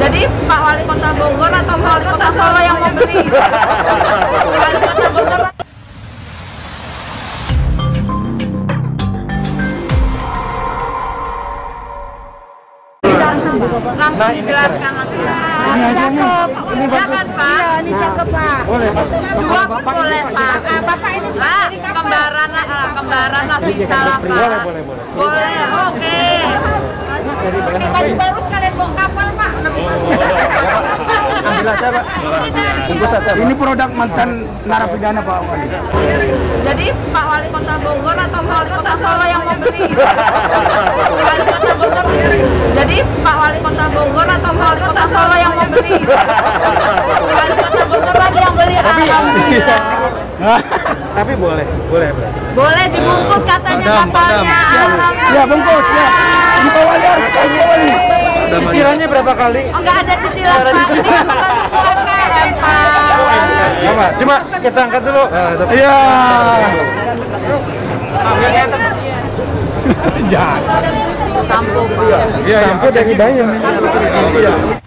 Jadi Pak Wali Kota Bogor atau Pak Wali Kota Solo yang mau beli? Wali Kota Bogor. Langsung dijelaskan langsung. Ini cakep. Ya kan Pak? Ini cakep Pak. Boleh, Pak. Dua pun boleh Pak. Bapak ini Lah, kembaran lah bisa lah Pak. Boleh. Boleh, oke. Pakai baju baru sekalian bawa kapal Pak. Ambil aja, Pak. Bungkus aja, Pak. Ini produk mantan narapidana, Pak Wali. Jadi Pak Wali Kota Bogor atau Pak Wali Kota Solo yang mau beli? Wali Kota Bogor. Jadi Pak Wali Kota Bogor atau Pak Wali Kota Solo yang mau beli? Wali Kota Bogor lagi yang beli. Alhamdulillah. Tapi boleh. Boleh dibungkus katanya kapalnya. Ya, bungkus ya. Di bawah ya, di bawah nih. Cicilannya berapa kali? Oh, nggak ada cicilan Pak. Ini kan membantu UMKM Pak. Cuma kita angkat dulu. Iya. Jangan. Sampo Pak. Iya, sampo dari Bayang. Iya.